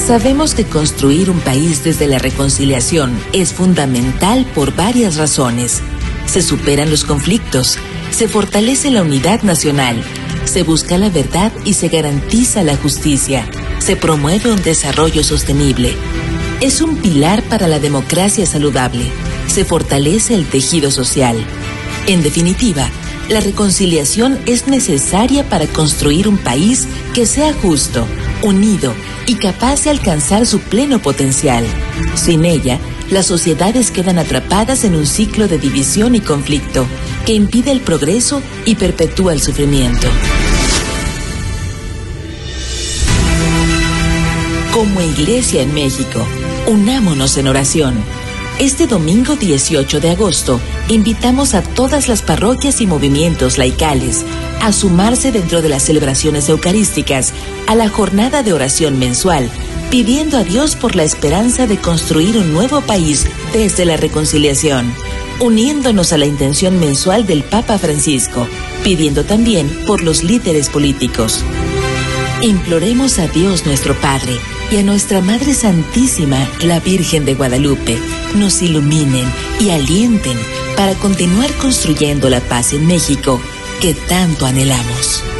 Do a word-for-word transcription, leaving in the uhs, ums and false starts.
Sabemos que construir un país desde la reconciliación es fundamental por varias razones. Se superan los conflictos, se fortalece la unidad nacional, se busca la verdad y se garantiza la justicia, se promueve un desarrollo sostenible. Es un pilar para la democracia saludable, se fortalece el tejido social. En definitiva, la reconciliación es necesaria para construir un país que sea justo, unido y capaz de alcanzar su pleno potencial. Sin ella, las sociedades quedan atrapadas en un ciclo de división y conflicto que impide el progreso y perpetúa el sufrimiento. Como Iglesia en México, unámonos en oración. Este domingo dieciocho de agosto, invitamos a todas las parroquias y movimientos laicales a sumarse dentro de las celebraciones eucarísticas a la jornada de oración mensual, pidiendo a Dios por la esperanza de construir un nuevo país desde la reconciliación, uniéndonos a la intención mensual del Papa Francisco, pidiendo también por los líderes políticos. Imploremos a Dios nuestro Padre y a nuestra Madre Santísima, la Virgen de Guadalupe, nos iluminen y alienten para continuar construyendo la paz en México que tanto anhelamos.